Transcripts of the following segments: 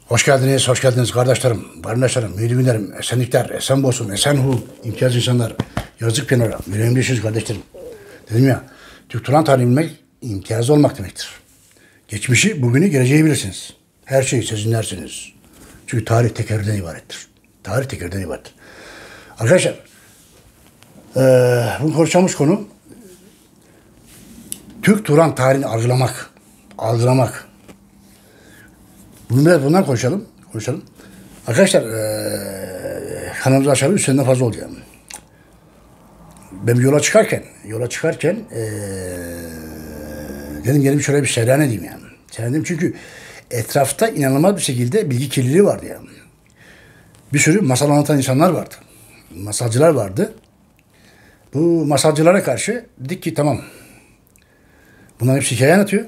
Hoş geldiniz kardeşlerim, kardeşlerim, müdürlerim, esenlikler, esen olsun, esen hu, imtiyaz insanlar, yazık kenara, yüreğimdeşiz kardeşlerim. Dedim ya, Türk Turan tarihini bilmek, imtiyazlı olmak demektir. Geçmişi, bugünü, geleceği bilirsiniz. Her şeyi siz dinlersiniz. Çünkü tarih tekerrürden ibarettir. Tarih tekerrürden ibarettir. Arkadaşlar, bu konuşacağımız konu, Türk Turan tarihini algılamak. Biraz bundan konuşalım. Arkadaşlar kanalımızı aşağı üstlerinden fazla oldu yani. Ben yola çıkarken dedim gelin şöyle bir seyran edeyim yani. Seyran çünkü etrafta inanılmaz bir şekilde bilgi kirliliği vardı yani. Bir sürü masal anlatan insanlar vardı. Masalcılar vardı. Bu masalcılara karşı dedik ki tamam. Bunlar hepsi hikaye anlatıyor.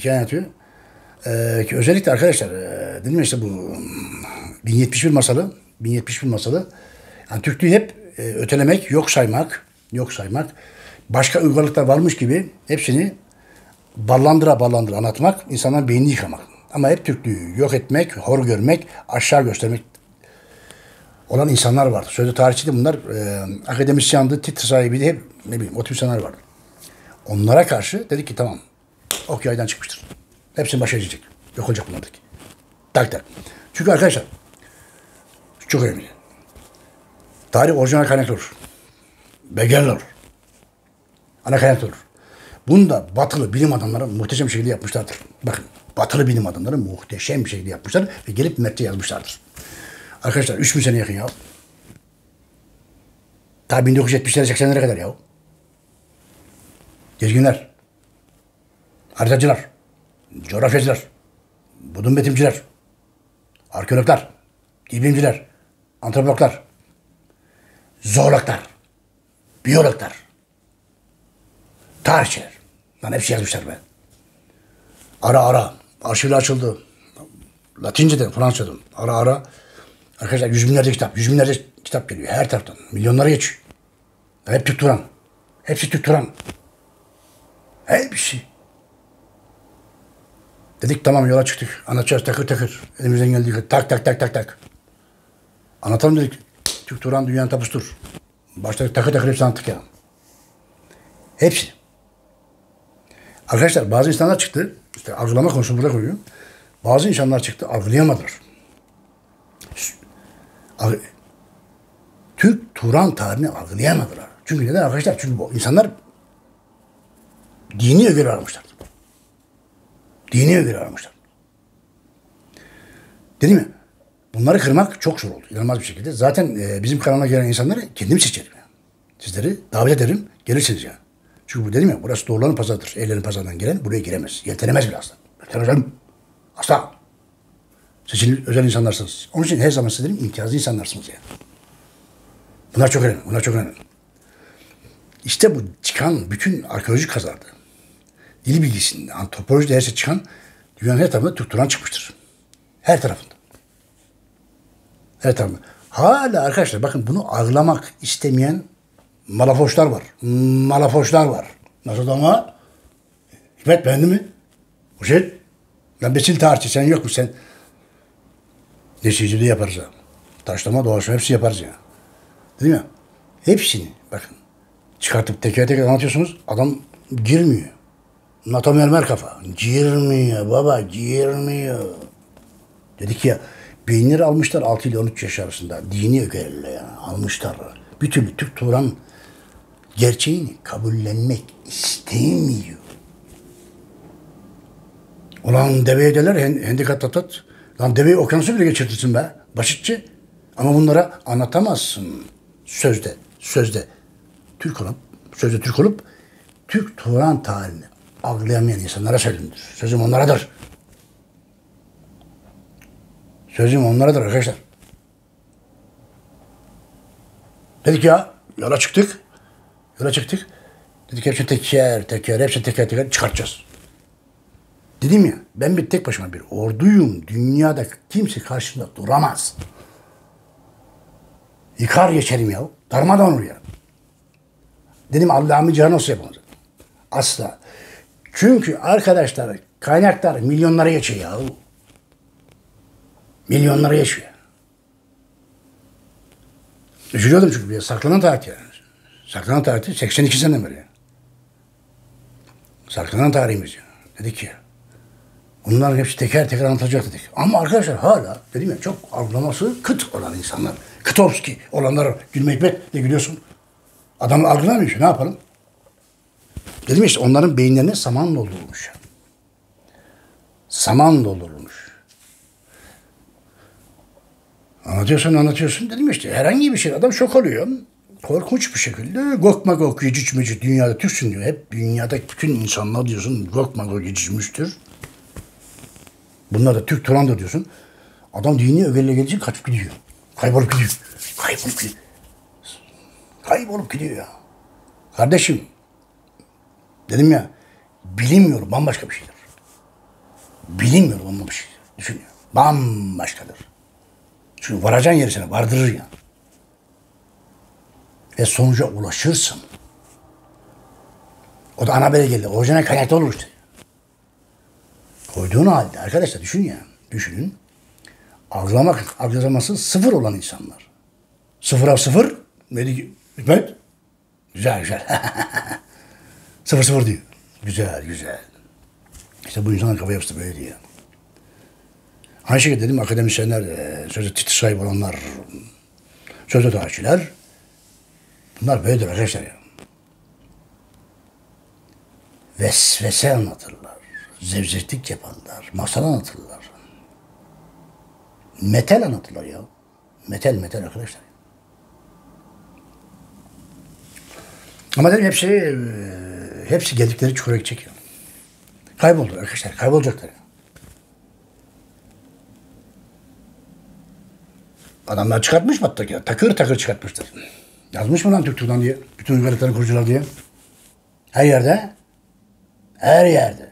Ki özellikle arkadaşlar dedim ya işte bu 1071 masalı yani Türklüğü hep ötelemek, yok saymak, başka uygarlıklar varmış gibi hepsini ballandıra anlatmak, insanların beynini yıkamak. Ama hep Türklüğü yok etmek, hor görmek, aşağı göstermek olan insanlar vardı. Sözde tarihçi de bunlar akademisyandı, titri sahibiydi, hep ne bileyim o tip insanlar vardı. Onlara karşı dedik ki tamam, ok yaydan çıkmıştır. Hepsini başa edecek. Yok olacak bunlardaki. Tak. Çünkü arkadaşlar çok önemli. Tarih orijinal kaynaklı olur. Belgeler olur. Ana kaynaklı olur. Bunu da batılı bilim adamları muhteşem bir şekilde yapmışlardır. Bakın batılı bilim adamları muhteşem bir şekilde yapmışlar ve gelip metne yazmışlardır. Arkadaşlar 3000 sene yakın ya. Ta 1970'lere 80'lere kadar ya. Gezginler, haritacılar, coğrafyacılar, budun betimciler, arkeologlar, bilimciler, antropologlar, zoologlar, biyologlar, tarihçiler. Lan hepsi yazmışlar be. Ara arşivler açıldı. Latince'den, Fransızcadan ara arkadaşlar yüz binlerce kitap geliyor her taraftan. Milyonlara geçiyor. Hep Türk Turan. Hepsi Türk Turan. Hepsi. Dedik tamam yola çıktık. Anlatacağız takır. Elimizden geldiği tak. Anlatalım dedik. Türk Turan dünyanın tapusudur. Başladık takır hepsini anlattık ya. Hepsi. Arkadaşlar bazı insanlar çıktı. İşte algılama konusunu burada koyuyorum. Bazı insanlar çıktı algılayamadılar. Türk Turan tarihini algılayamadılar. Çünkü neden arkadaşlar? Çünkü bu insanlar dini ögeler aramışlar. Dedim ya, bunları kırmak çok zor oldu. İnanılmaz bir şekilde. Zaten bizim kanala gelen insanları kendim seçerim. Yani. Sizleri davet ederim, gelirsiniz yani. Çünkü bu dedim ya, burası doğruların pazarıdır. Ellerin pazarından gelen buraya giremez. Yeltenemez bile asla. Asla. Seçilmiş özel insanlarsınız. Onun için her zaman size derim, imtiyazlı insanlarsınız yani. Bunlar çok önemli. İşte bu çıkan bütün arkeolojik kazardı. Dil bilgisinde, antropolojide her şey çıkan dünyanın her tarafında Türk Turan çıkmıştır. Her tarafında. Hala arkadaşlar bakın bunu algılamak istemeyen malafoşlar var. Nasıl ama? Hikmet beğendi mi? O şey. Lan besil tarihçi sen yok mu sen? Neşiciliği yaparız ha. Taşlama, doğaçlama hepsi yaparız ya. Değil mi? Hepsini bakın. Çıkartıp teker anlatıyorsunuz. Adam girmiyor. NATO mermer kafa. Girmiyor baba, girmiyor. Dedik ya, beyinleri almışlar 6 ile 13 yaş arasında. Dini ögelerle yani almışlar. Bir türlü Türk Turan gerçeğini kabullenmek istemiyor. Ulan deveye derler hendikat tatat. Lan deveyi okyanusu bile geçirtirsin be. Basitçe. Ama bunlara anlatamazsın. Sözde Türk olup Türk Turan tarihini algılayamayan insanlara söylenir. Sözüm onlaradır arkadaşlar. Dedik ya, yola çıktık. Dedik hepsini teker çıkartacağız. Dedim ya, ben bir tek başıma bir orduyum. Dünyada kimse karşımda duramaz. Yıkar geçerim ya. Darmadan olur ya. Dedim Allah'ımı cihan olsa yapamaz. Asla. Çünkü arkadaşlar kaynaklar milyonlara geçiyor ya. Milyonlara yaşıyor. Üzülüyordum çünkü bir saklanan tarih yani. Saklanan tarih 82 seneden beri. Yani. Saklanan tarihimiz ya. Dedik ki bunların hepsi teker teker anlatılacak dedik. Ama arkadaşlar hala dedim ya çok algılaması kıt olan insanlar. Kıtovski olanlar gülme hikmet de gülüyorsun. Adam algılamıyor ki ne yapalım? Dedim işte onların beyinlerine saman doldurulmuş. Saman doldurulmuş. Anlatıyorsun dedim işte herhangi bir şey adam şok oluyor. Korkunç bir şekilde Gok Magog Yecüc Mecüc dünyada Türksün diyor. Hep dünyada bütün insanlar diyorsun Gok Magog Yecüc Mecüc'tür. Bunlar da Türk Turan'dır diyorsun. Adam dini ögeline gelince kaçıp gidiyor. Kaybolup gidiyor. Kaybolup gidiyor ya. Kardeşim dedim ya bilinmiyor bambaşka bir şeydir. Bilinmiyor bambaşka bir şeydir. Düşünüyor. Bambaşkadır. Çünkü varacağın yeri seni vardırır ya. Ve sonuca ulaşırsın. O da ana habere geldi. Orijinal kaynakta olur işte. Koyduğun halde arkadaşlar düşün ya. Düşünün. Algılaması sıfır olan insanlar. Sıfıra sıfır. Ne diyor? Hikmet. Güzel. Sıfır diyor. Güzel. İşte bu insanın kafa yapısı böyle diyor. Aynı şekilde dedim akademisyenler, sözde titir sahibi olanlar, sözde tarihçiler. Bunlar böyledir arkadaşlar ya. Vesvese anlatırlar. Zevzeklik yaparlar. Masal anlatırlar. Metal anlatırlar ya. Metal arkadaşlar. Ama dedim hepsi geldikleri çukura gidecek ya. Kayboldular arkadaşlar. Kaybolacaklar ya. Adamlar çıkartmış battak ya. Takır çıkartmışlar. Yazmış mı lan Türk diye? Bütün uygarlıkların kurucular diye. Her yerde.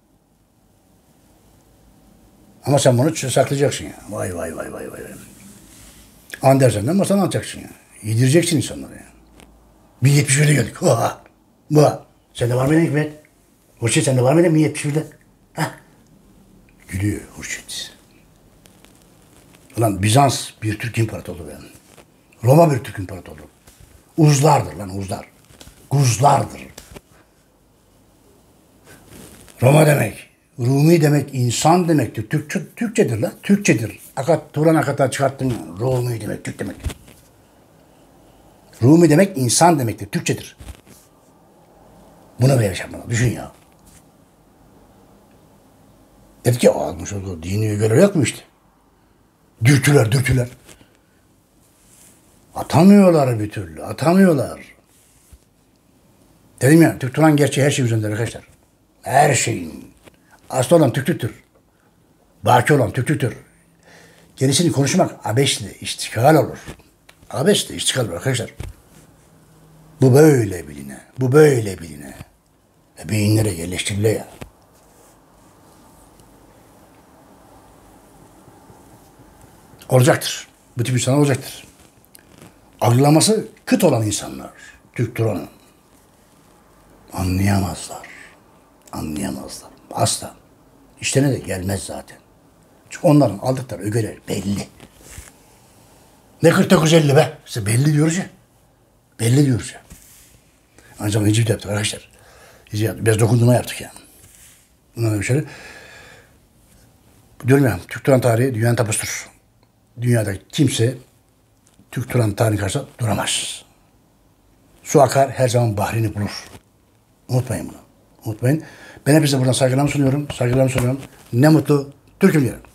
Ama sen bunu saklayacaksın ya. Vay. Andersen'den masana atacaksın ya. Yedireceksin insanlara ya. 1071'de geldik. Bu. Sende var mıydı Hikmet? Hurşit sende var mıydı 1071'de? Hah. Gülüyor Hurşit. Ulan Bizans bir Türk İmparatorluğu yani. Roma bir Türk İmparatorluğu. Uzlardır lan uzlar. Guzlardır. Roma demek, Rumi demek, insan demektir. Türkçedir lan. Türkçedir. Turan Akat'a çıkarttın. Rumi demek, Türk demek. Rumi demek insan demektir. Türkçedir. Bunu böyle yaşamalı. Düşün ya. Dedi ki almış oldu. Dini görev yok mu işte? Dürtüler. Atamıyorlar bir türlü. Dedim ya Türk Turan gerçeği her şey üzerinde arkadaşlar. Her şeyin. Aslı olan Türklüktür. Baki olan Türklüktür. Gerisini konuşmak abesle iştikal olur. Abesle iştikal olur arkadaşlar. Bu böyle biline. Ve beyinlere yerleştirile ya. Olacaktır. Bu tip insanlar olacaktır. Algılaması kıt olan insanlar. Türk Turan'ı. Anlayamazlar. Asla. İşlerine de gelmez zaten. Çünkü onların aldıkları ögeler belli. Ne 4950 be? İşte belli diyoruz ya. Ancak Necip yaptık arkadaşlar. Biraz dokundurma yaptık yani. Bundan bir şey. Diyorum ya Türk Turan tarihi dünyanın tapusudur. Dünyada kimse Türk Turan tarihine karşı duramaz. Su akar her zaman bahrini bulur. Unutmayın bunu. Ben hepinize buradan saygılarımı sunuyorum. Ne mutlu Türk'üm diyorum.